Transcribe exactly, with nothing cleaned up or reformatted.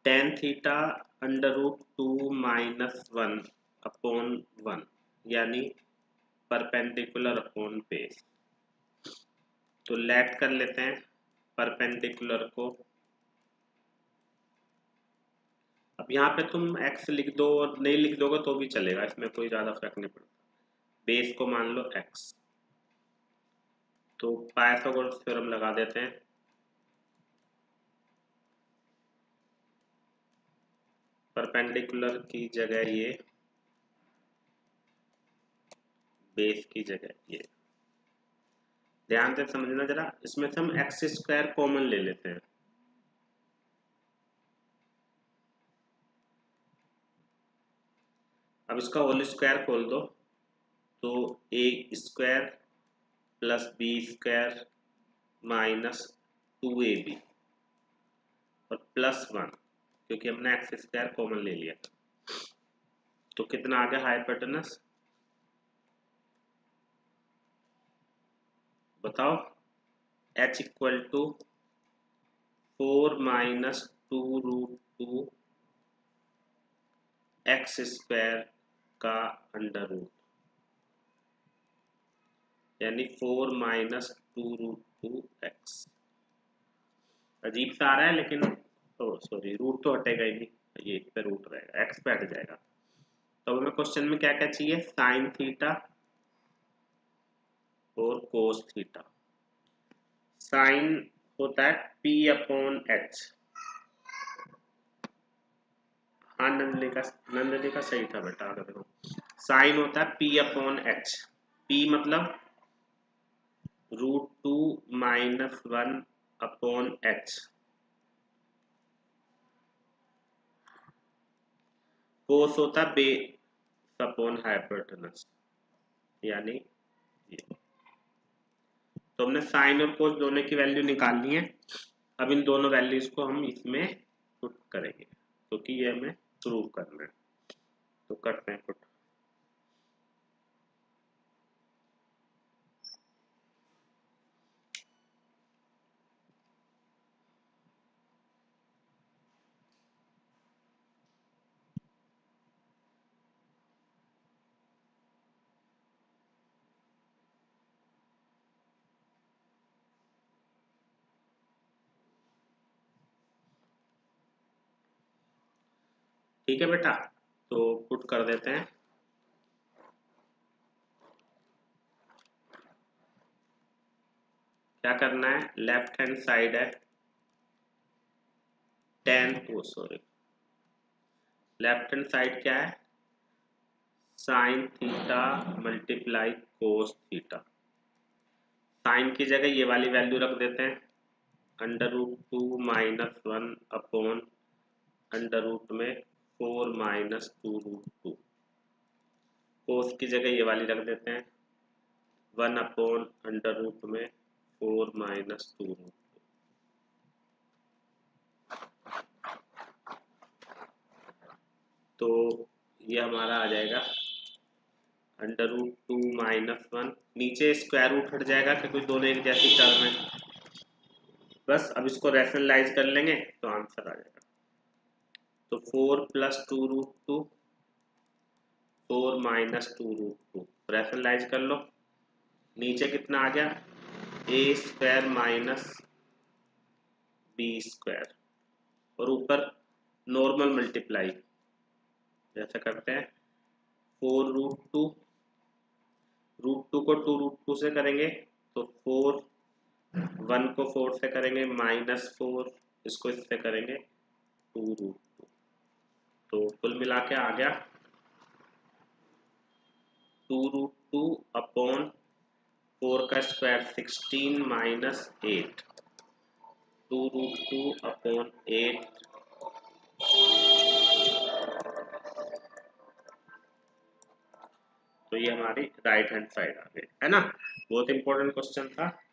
Ten theta under root two minus one upon one, यानी perpendicular upon base. तो late कर लेते हैं परपेंडिकुलर को। अब यहाँ पे तुम x लिख दो और नहीं लिख दोगे तो भी चलेगा, इसमें कोई ज्यादा फर्क नहीं पड़ता। बेस को मान लो x। तो पाइथागोरस थ्योरम लगा देते हैं। परपेंडिकुलर की जगह ये, बेस की जगह ये। ध्यान से समझना जरा, इसमें से हम एक्स स्क्वायर कॉमन ले लेते हैं। अब इसका होल स्क्वायर खोल दो तो A square plus B square minus two A B और प्लस वन, क्योंकि हमने एक्स स्क्वायर कॉमन ले लिया। तो कितना आ गया हाइपोटेनस बताओ। h equal to four minus two root two x square का अंडर रूट, यानी four minus two root two x. अजीब सा आ रहा है लेकिन ओ सॉरी रूट तो हटेगा ही नहीं, ये इस पे रूट रहेगा, एक्स पे हट जाएगा। तो हमें क्वेश्चन में क्या क्या चाहिए, साइन थीटा और कोस थीटा। साइन होता है p अपॉन एच। हाँ नंदनी का नंदनी का सही था बेटा, अगर देखो साइन होता है p अपॉन एच। p मतलब root two minus one upon H. Cos होता है बेस अपॉन हाइपोटेनस, यानी ये। तो हमने साइन और कोस दोनों की वैल्यू निकालनी है। अब इन दोनों वैल्यूज को हम इसमें पुट करेंगे, क्योंकि तो ये हमें प्रूव करना है। तो करते हैं पुट। ठीक है बेटा, तो पुट कर देते हैं। क्या करना है, लेफ्ट हैंड साइड है tan, oh sorry left hand side क्या है, sine theta multiply cos theta. Sine की जगह ये वाली वैल्यू रख देते हैं, under root two minus one upon under root में four minus two root two. Cos की जगह ये वाली रख देते हैं, वन अपॉन अंडर रूट में फोर माइनस टू रूट। तो ये हमारा आ जाएगा under root two minus one, नीचे स्क्वायर रूट हट जाएगा क्योंकि दोनों एक जैसी टर्म है। बस अब इसको रैशनलाइज कर लेंगे तो आंसर आ जाएगा। तो four plus two root two, four minus two root two, rationalize कर लो। नीचे कितना आ गया, A square minus B square, और ऊपर नॉर्मल मल्टीप्लाई जैसे करते हैं, four root two, root two को टू रूट टू से करेंगे तो फोर, वन को फोर से करेंगे माइनस फोर, इसको इससे करेंगे टू रूट टू। तो कुल मिला के आ गया two root two upon four का square sixteen minus eight, two root two upon eight तो ये हमारी राइट हैंड साइड आ गई है ना। बहुत इंपॉर्टेंट क्वेश्चन था।